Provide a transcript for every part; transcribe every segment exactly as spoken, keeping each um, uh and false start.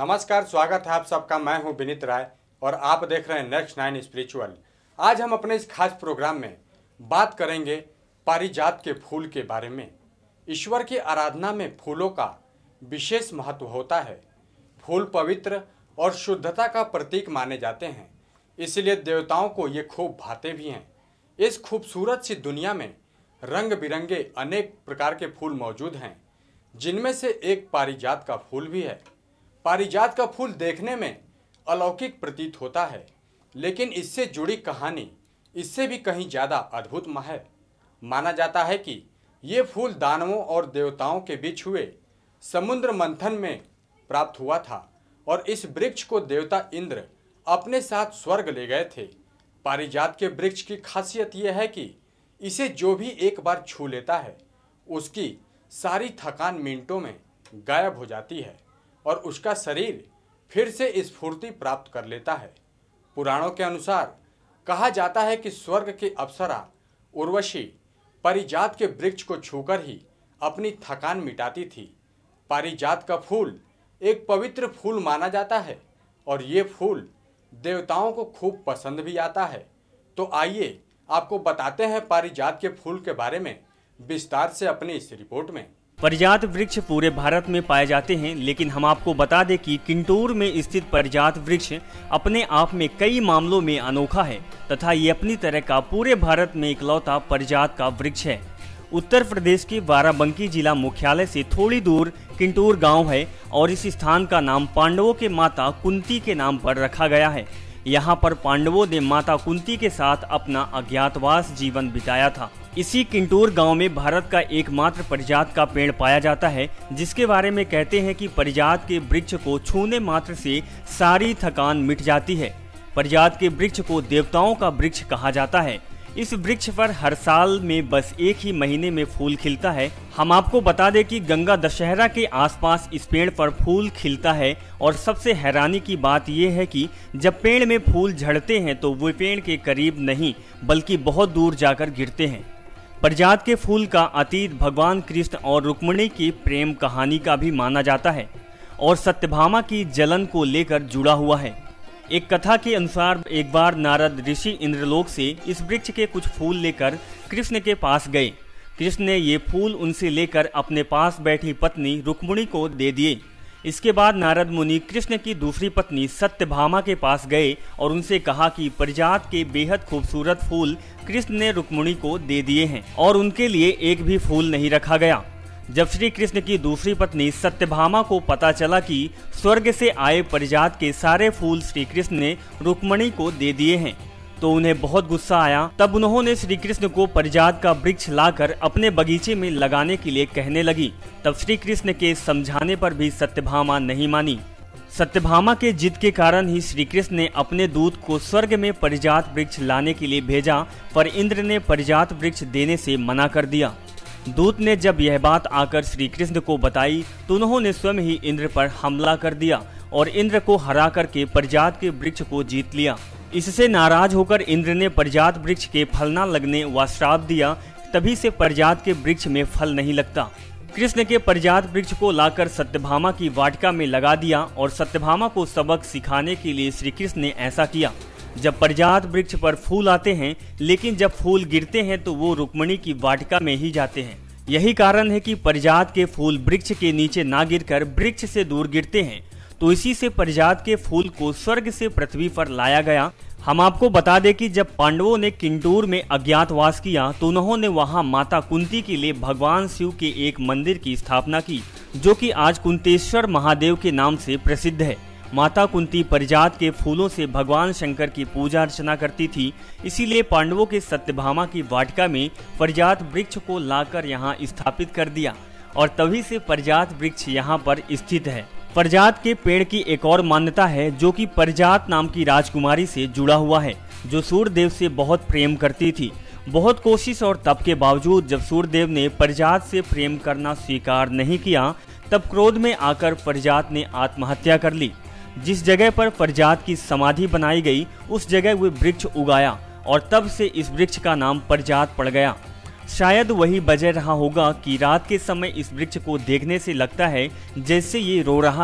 नमस्कार, स्वागत है आप सबका। मैं हूं विनीत राय और आप देख रहे हैं नेक्स्ट नाइन स्पिरिचुअल। आज हम अपने इस खास प्रोग्राम में बात करेंगे पारिजात के फूल के बारे में। ईश्वर की आराधना में फूलों का विशेष महत्व होता है। फूल पवित्र और शुद्धता का प्रतीक माने जाते हैं, इसलिए देवताओं को ये खूब भाते भी हैं। इस खूबसूरत सी दुनिया में रंग बिरंगे अनेक प्रकार के फूल मौजूद हैं, जिनमें से एक पारिजात का फूल भी है। पारिजात का फूल देखने में अलौकिक प्रतीत होता है, लेकिन इससे जुड़ी कहानी इससे भी कहीं ज़्यादा अद्भुत है। माना जाता है कि ये फूल दानवों और देवताओं के बीच हुए समुद्र मंथन में प्राप्त हुआ था और इस वृक्ष को देवता इंद्र अपने साथ स्वर्ग ले गए थे। पारिजात के वृक्ष की खासियत यह है कि इसे जो भी एक बार छू लेता है, उसकी सारी थकान मिनटों में गायब हो जाती है और उसका शरीर फिर से स्फूर्ति प्राप्त कर लेता है। पुराणों के अनुसार कहा जाता है कि स्वर्ग की अप्सरा उर्वशी पारिजात के वृक्ष को छूकर ही अपनी थकान मिटाती थी। पारिजात का फूल एक पवित्र फूल माना जाता है और ये फूल देवताओं को खूब पसंद भी आता है। तो आइए आपको बताते हैं पारिजात के फूल के बारे में विस्तार से अपनी इस रिपोर्ट में। पारिजात वृक्ष पूरे भारत में पाए जाते हैं, लेकिन हम आपको बता दें कि किंटूर में स्थित पारिजात वृक्ष अपने आप में कई मामलों में अनोखा है तथा ये अपनी तरह का पूरे भारत में इकलौता पारिजात का वृक्ष है। उत्तर प्रदेश के बाराबंकी जिला मुख्यालय से थोड़ी दूर किंटूर गांव है और इस स्थान का नाम पांडवों के माता कुंती के नाम पर रखा गया है। यहाँ पर पांडवों ने माता कुंती के साथ अपना अज्ञातवास जीवन बिताया था। इसी किंटूर गांव में भारत का एकमात्र पारिजात का पेड़ पाया जाता है, जिसके बारे में कहते हैं कि पारिजात के वृक्ष को छूने मात्र से सारी थकान मिट जाती है। पारिजात के वृक्ष को देवताओं का वृक्ष कहा जाता है। इस वृक्ष पर हर साल में बस एक ही महीने में फूल खिलता है। हम आपको बता दें कि गंगा दशहरा के आसपास इस पेड़ पर फूल खिलता है और सबसे हैरानी की बात यह है कि जब पेड़ में फूल झड़ते हैं तो वो पेड़ के करीब नहीं बल्कि बहुत दूर जाकर गिरते हैं। पारिजात के फूल का अतीत भगवान कृष्ण और रुक्मिणी की प्रेम कहानी का भी माना जाता है और सत्यभामा की जलन को लेकर जुड़ा हुआ है। एक कथा के अनुसार एक बार नारद ऋषि इंद्रलोक से इस वृक्ष के कुछ फूल लेकर कृष्ण के पास गए। कृष्ण ने ये फूल उनसे लेकर अपने पास बैठी पत्नी रुक्मिणी को दे दिए। इसके बाद नारद मुनि कृष्ण की दूसरी पत्नी सत्यभामा के पास गए और उनसे कहा कि पारिजात के बेहद खूबसूरत फूल कृष्ण ने रुक्मिणी को दे दिए हैं और उनके लिए एक भी फूल नहीं रखा गया। जब श्री कृष्ण की दूसरी पत्नी सत्यभामा को पता चला कि स्वर्ग से आए पारिजात के सारे फूल श्री कृष्ण ने रुक्मिणी को दे दिए हैं, तो उन्हें बहुत गुस्सा आया। तब उन्होंने श्री कृष्ण को पारिजात का वृक्ष लाकर अपने बगीचे में लगाने के लिए कहने लगी। तब श्री कृष्ण के समझाने पर भी सत्यभामा नहीं मानी। सत्यभामा के जिद के कारण ही श्री कृष्ण ने अपने दूत को स्वर्ग में पारिजात वृक्ष लाने के लिए भेजा, पर इंद्र ने पारिजात वृक्ष देने से मना कर दिया। दूत ने जब यह बात आकर श्री कृष्ण को बताई तो उन्होंने स्वयं ही इंद्र पर हमला कर दिया और इंद्र को हरा करके पारिजात के वृक्ष को जीत लिया। इससे नाराज होकर इंद्र ने पारिजात वृक्ष के फल न लगने व श्राप दिया। तभी से पारिजात के वृक्ष में फल नहीं लगता। कृष्ण के पारिजात वृक्ष को लाकर सत्यभामा की वाटिका में लगा दिया और सत्यभामा को सबक सिखाने के लिए श्री कृष्ण ने ऐसा किया। जब पारिजात वृक्ष पर फूल आते हैं, लेकिन जब फूल गिरते हैं तो वो रुक्मिणी की वाटिका में ही जाते हैं। यही कारण है कि पारिजात के फूल वृक्ष के नीचे ना गिरकर वृक्ष से दूर गिरते हैं। तो इसी से पारिजात के फूल को स्वर्ग से पृथ्वी पर लाया गया। हम आपको बता दें कि जब पांडवों ने किंटूर में अज्ञातवास किया तो उन्होंने वहां माता कुंती के लिए भगवान शिव के एक मंदिर की स्थापना की, जो कि आज कुंतेश्वर महादेव के नाम से प्रसिद्ध है। माता कुंती पारिजात के फूलों से भगवान शंकर की पूजा अर्चना करती थी, इसीलिए पांडवों के सत्यभामा की वाटिका में पारिजात वृक्ष को लाकर यहाँ स्थापित कर दिया और तभी से पारिजात वृक्ष यहाँ पर स्थित है। पारिजात के पेड़ की एक और मान्यता है, जो कि पारिजात नाम की राजकुमारी से जुड़ा हुआ है, जो सूर्यदेव से बहुत प्रेम करती थी। बहुत कोशिश और तप के बावजूद जब सूर्यदेव ने पारिजात से प्रेम करना स्वीकार नहीं किया, तब क्रोध में आकर पारिजात ने आत्महत्या कर ली। जिस जगह पर पारिजात की समाधि बनाई गई उस जगह वो वृक्ष उगाया और तब से इस वृक्ष का नाम पारिजात पड़ गया। शायद वही वजह रहा होगा कि रात के समय इस वृक्ष को देखने से लगता है जैसे ये रो रहा है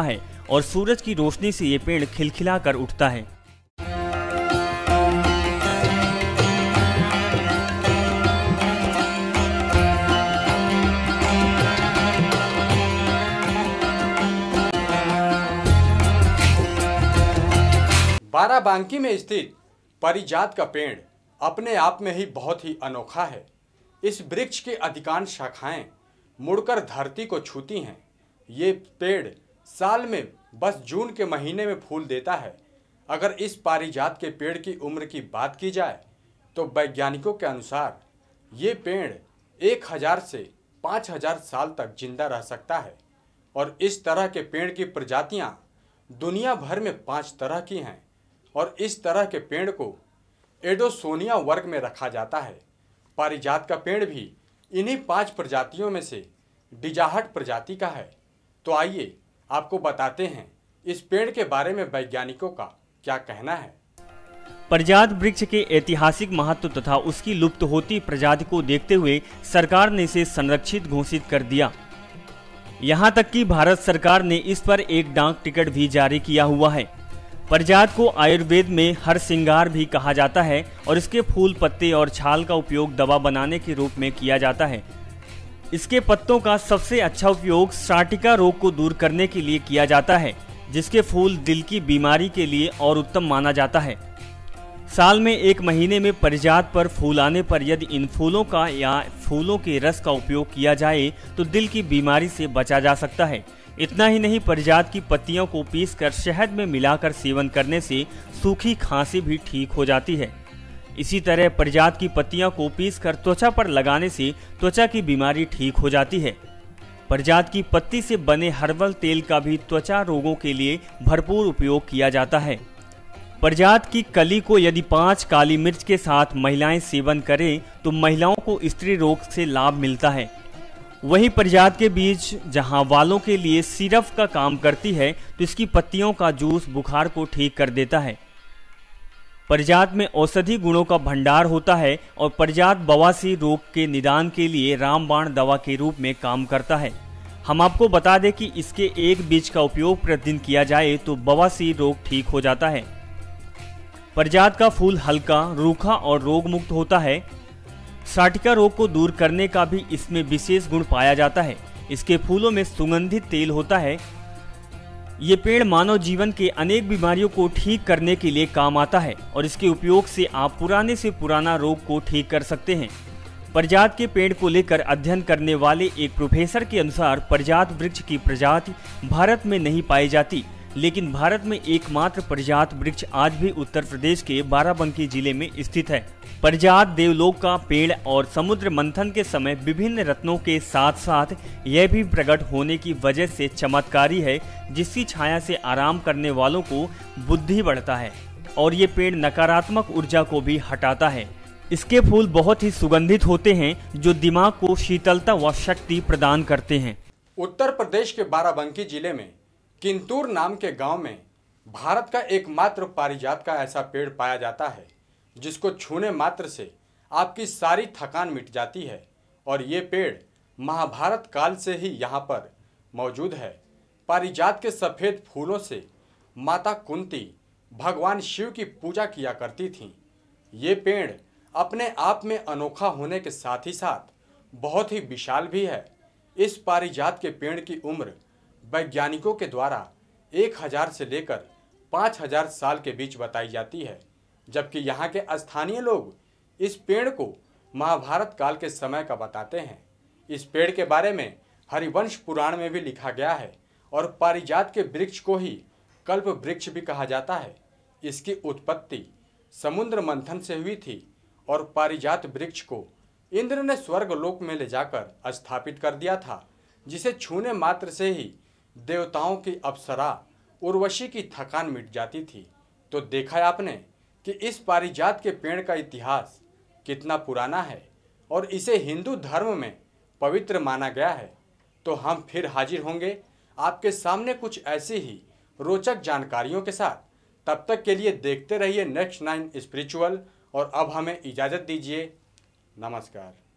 और सूरज की रोशनी से ये पेड़ खिलखिला कर उठता है। बाराबंकी में स्थित पारिजात का पेड़ अपने आप में ही बहुत ही अनोखा है। इस वृक्ष की अधिकांश शाखाएं मुड़कर धरती को छूती हैं। ये पेड़ साल में बस जून के महीने में फूल देता है। अगर इस पारिजात के पेड़ की उम्र की बात की जाए तो वैज्ञानिकों के अनुसार ये पेड़ एक हजार से पाँच हजार साल तक जिंदा रह सकता है और इस तरह के पेड़ की प्रजातियां दुनिया भर में पांच तरह की हैं और इस तरह के पेड़ को एडोसोनिया वर्ग में रखा जाता है। पारिजात का पेड़ भी इन्हीं पांच प्रजातियों में से डिजाहट प्रजाति का है। तो आइए आपको बताते हैं इस पेड़ के बारे में वैज्ञानिकों का क्या कहना है। पारिजात वृक्ष के ऐतिहासिक महत्व तथा उसकी लुप्त होती प्रजाति को देखते हुए सरकार ने इसे संरक्षित घोषित कर दिया। यहाँ तक कि भारत सरकार ने इस पर एक डाक टिकट भी जारी किया हुआ है। पारिजात को आयुर्वेद में हरसिंगार भी कहा जाता है और इसके फूल, पत्ते और छाल का उपयोग दवा बनाने के रूप में किया जाता है। इसके पत्तों का सबसे अच्छा उपयोग साटिका रोग को दूर करने के लिए किया जाता है, जिसके फूल दिल की बीमारी के लिए और उत्तम माना जाता है। साल में एक महीने में पारिजात पर फूल आने पर यदि इन फूलों का या फूलों के रस का उपयोग किया जाए तो दिल की बीमारी से बचा जा सकता है। इतना ही नहीं, पारिजात की पत्तियों को पीसकर शहद में मिलाकर सेवन करने से सूखी खांसी भी ठीक हो जाती है। इसी तरह पारिजात की पत्तियों को पीसकर त्वचा पर लगाने से त्वचा की बीमारी ठीक हो जाती है। पारिजात की पत्ती से बने हर्बल तेल का भी त्वचा रोगों के लिए भरपूर उपयोग किया जाता है। पारिजात की कली को यदि पाँच काली मिर्च के साथ महिलाएं सेवन करें तो महिलाओं को स्त्री रोग से लाभ मिलता है। वहीं पारिजात के बीज जहां वालों के लिए सिरप का काम करती है तो इसकी पत्तियों का जूस बुखार को ठीक कर देता है। पारिजात में औषधि गुणों का भंडार होता है और पारिजात बवासीर रोग के निदान के लिए रामबाण दवा के रूप में काम करता है। हम आपको बता दें कि इसके एक बीज का उपयोग प्रतिदिन किया जाए तो बवासीर रोग ठीक हो जाता है। पारिजात का फूल हल्का, रूखा और रोग मुक्त होता है। साटिका रोग को दूर करने का भी इसमें विशेष गुण पाया जाता है। इसके फूलों में सुगंधित तेल होता है। ये पेड़ मानव जीवन के अनेक बीमारियों को ठीक करने के लिए काम आता है और इसके उपयोग से आप पुराने से पुराना रोग को ठीक कर सकते हैं। पारिजात के पेड़ को लेकर अध्ययन करने वाले एक प्रोफेसर के अनुसार पारिजात वृक्ष की प्रजाति भारत में नहीं पाई जाती, लेकिन भारत में एकमात्र पारिजात वृक्ष आज भी उत्तर प्रदेश के बाराबंकी जिले में स्थित है। पारिजात देवलोक का पेड़ और समुद्र मंथन के समय विभिन्न रत्नों के साथ साथ यह भी प्रकट होने की वजह से चमत्कारी है, जिसकी छाया से आराम करने वालों को बुद्धि बढ़ता है और ये पेड़ नकारात्मक ऊर्जा को भी हटाता है। इसके फूल बहुत ही सुगंधित होते हैं जो दिमाग को शीतलता व शक्ति प्रदान करते हैं। उत्तर प्रदेश के बाराबंकी जिले में किंतूर नाम के गांव में भारत का एकमात्र पारिजात का ऐसा पेड़ पाया जाता है जिसको छूने मात्र से आपकी सारी थकान मिट जाती है और ये पेड़ महाभारत काल से ही यहाँ पर मौजूद है। पारिजात के सफ़ेद फूलों से माता कुंती भगवान शिव की पूजा किया करती थीं। ये पेड़ अपने आप में अनोखा होने के साथ ही साथ बहुत ही विशाल भी है। इस पारिजात के पेड़ की उम्र वैज्ञानिकों के द्वारा एक हजार से लेकर पाँच हजार साल के बीच बताई जाती है, जबकि यहाँ के स्थानीय लोग इस पेड़ को महाभारत काल के समय का बताते हैं। इस पेड़ के बारे में हरिवंश पुराण में भी लिखा गया है और पारिजात के वृक्ष को ही कल्प वृक्ष भी कहा जाता है। इसकी उत्पत्ति समुद्र मंथन से हुई थी और पारिजात वृक्ष को इंद्र ने स्वर्ग लोक में ले जाकर स्थापित कर दिया था, जिसे छूने मात्र से ही देवताओं की अप्सरा उर्वशी की थकान मिट जाती थी। तो देखा आपने कि इस पारिजात के पेड़ का इतिहास कितना पुराना है और इसे हिंदू धर्म में पवित्र माना गया है। तो हम फिर हाजिर होंगे आपके सामने कुछ ऐसी ही रोचक जानकारियों के साथ। तब तक के लिए देखते रहिए नेक्स्ट नाइन स्पिरिचुअल और अब हमें इजाज़त दीजिए। नमस्कार।